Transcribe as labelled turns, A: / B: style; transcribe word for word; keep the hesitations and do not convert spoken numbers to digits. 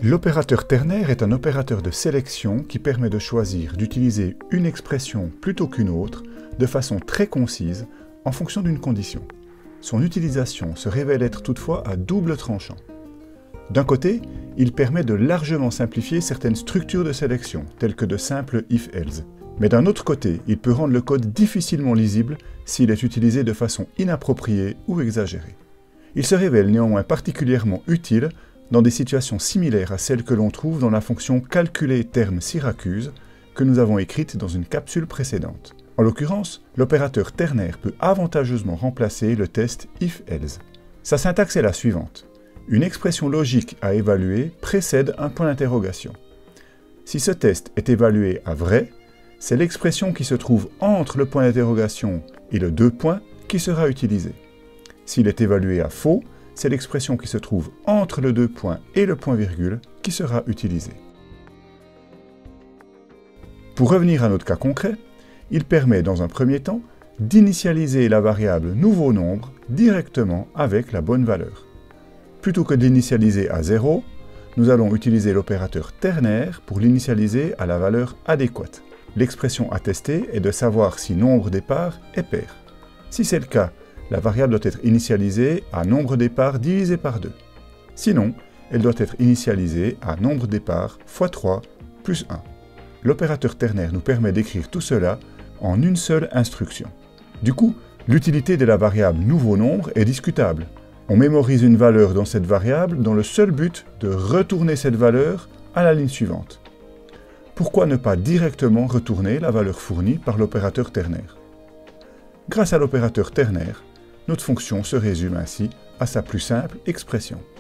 A: L'opérateur ternaire est un opérateur de sélection qui permet de choisir d'utiliser une expression plutôt qu'une autre de façon très concise en fonction d'une condition. Son utilisation se révèle être toutefois à double tranchant. D'un côté, il permet de largement simplifier certaines structures de sélection, telles que de simples if-else. Mais d'un autre côté, il peut rendre le code difficilement lisible s'il est utilisé de façon inappropriée ou exagérée. Il se révèle néanmoins particulièrement utile dans des situations similaires à celles que l'on trouve dans la fonction calculer terme Syracuse que nous avons écrite dans une capsule précédente. En l'occurrence, l'opérateur ternaire peut avantageusement remplacer le test if-else. Sa syntaxe est la suivante. Une expression logique à évaluer précède un point d'interrogation. Si ce test est évalué à vrai, c'est l'expression qui se trouve entre le point d'interrogation et le deux points qui sera utilisée. S'il est évalué à faux, c'est l'expression qui se trouve entre le deux points et le point virgule qui sera utilisée. Pour revenir à notre cas concret, il permet dans un premier temps d'initialiser la variable nouveau nombre directement avec la bonne valeur. Plutôt que d'initialiser à zéro, nous allons utiliser l'opérateur ternaire pour l'initialiser à la valeur adéquate. L'expression à tester est de savoir si nombre départ est pair. Si c'est le cas, la variable doit être initialisée à nombre départ divisé par deux. Sinon, elle doit être initialisée à nombre départ fois trois plus un. L'opérateur ternaire nous permet d'écrire tout cela en une seule instruction. Du coup, l'utilité de la variable nouveau nombre est discutable. On mémorise une valeur dans cette variable dans le seul but de retourner cette valeur à la ligne suivante. Pourquoi ne pas directement retourner la valeur fournie par l'opérateur ternaire? Grâce à l'opérateur ternaire, notre fonction se résume ainsi à sa plus simple expression.